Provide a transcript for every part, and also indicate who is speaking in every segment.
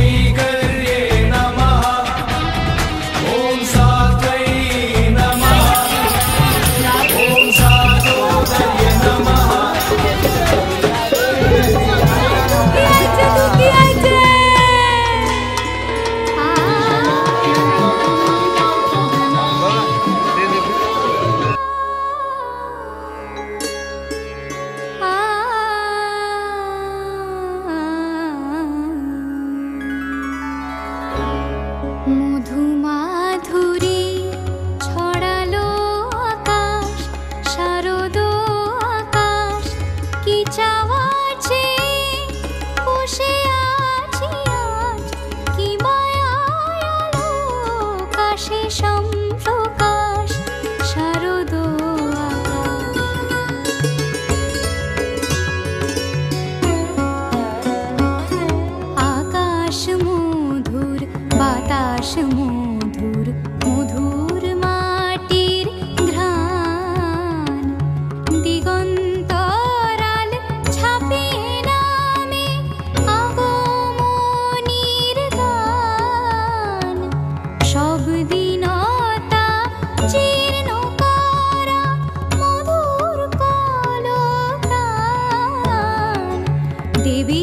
Speaker 1: মধুমাধুরী ছড়ালো আকাশ, শারদ আকাশ, কি চাওয়া চেয়ে বসে আছি আজ, কি মায়ায় আলো আকাশে সম্প্রকাশ, শারদ আকাশ মধুর, বাতাস মধুর, মধুর মাটির ঘ্রাণ, দিগন্তরাল ছাপিয়ে নামে আগমনীর গান, সব দিনতা জীর্ণ করা মধুর কলতান, দেবী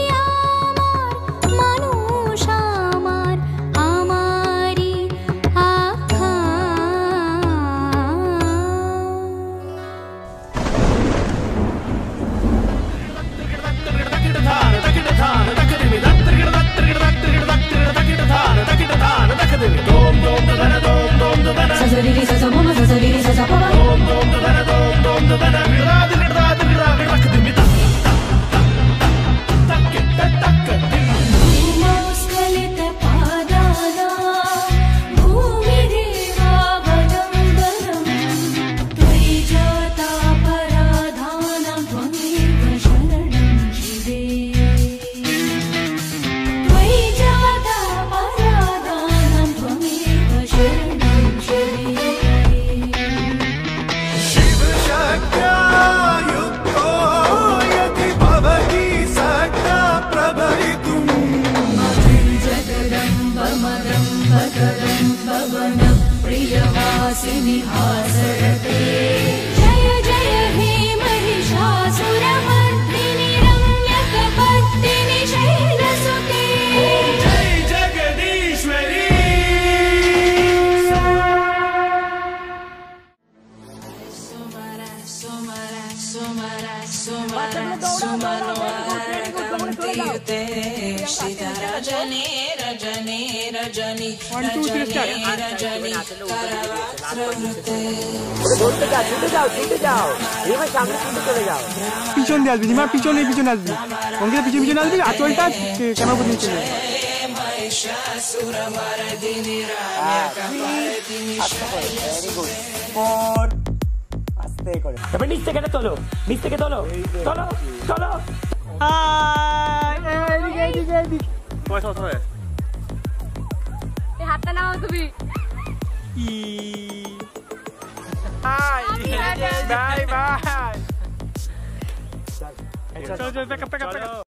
Speaker 1: प्रियवासिनि हासरते, जय जय हे महिषासुरमर्दिनि रम्यकपर्दिनि शैलसुते, जय जगदीश्वरी। रजनी रजनी रजनी रजनी
Speaker 2: পিছন দিয়ে আসবি মা, পিছনে পিছনে আসবি, অঙ্কিতা পিছনে পিছনে আসবি, আঁচলটা ক্যামেরা করে নিচে আস্তে করে তবে নিচ থেকে তোলো, নিচ থেকে তোলো, তোলো তোলো।
Speaker 1: হাতটা নাও তুমি।
Speaker 2: Bye bye. চলো চলো,